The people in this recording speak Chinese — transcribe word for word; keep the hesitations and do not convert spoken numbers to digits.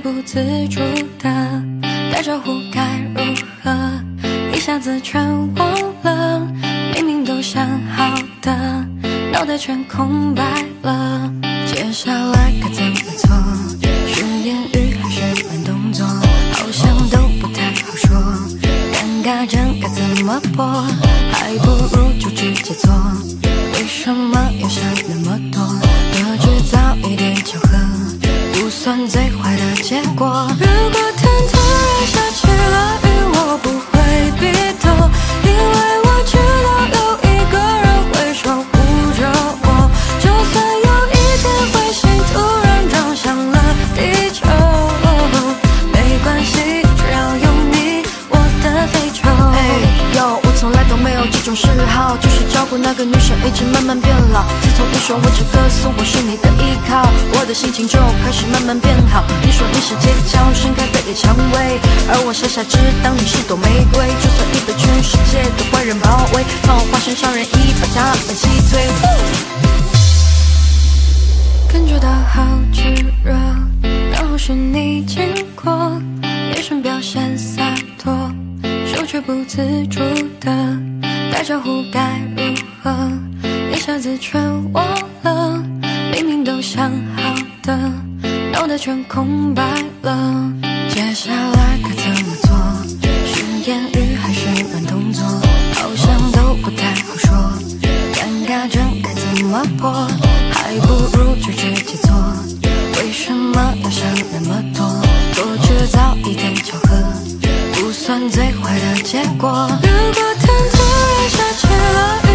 不自主的打招呼该如何，一下子全忘了，明明都想好的，脑袋全空白了，接下来该怎么做？是言语还是慢动作？好像都不太好说，尴尬症该怎么破？还不如就直接做，为什么要想那么多？得知早一点巧合，不算最坏的结果。如果天突然下起了雨，我不会避躲，因为我知道有一个人会守护着我。就算有一天彗星突然撞向了地球，没关系，只要有你，我的非洲。 Hey yo， 我从来都没有这种嗜好，就是照顾那个女生，一直慢慢变老。自从你说我这歌颂我是你的依靠，我的心情就开始慢慢变好。你说你是街角盛开的野蔷薇，而我傻傻只当你是朵玫瑰。就算你被全世界的坏人包围，帮我化身超人一把他们击退。 感觉到好炙热，然后是你经过，眼神表现洒脱，手却不自主的打招呼该如何，一下子全忘了，明明都想好的，脑袋全空白了，接下来该怎么做？是言语还是慢动作？好像都不太好说，尴尬症该怎么破？还不如就直接做，为什么要想那么多？多制造一点巧合，不算最坏的结果。如果天突然下起了雨，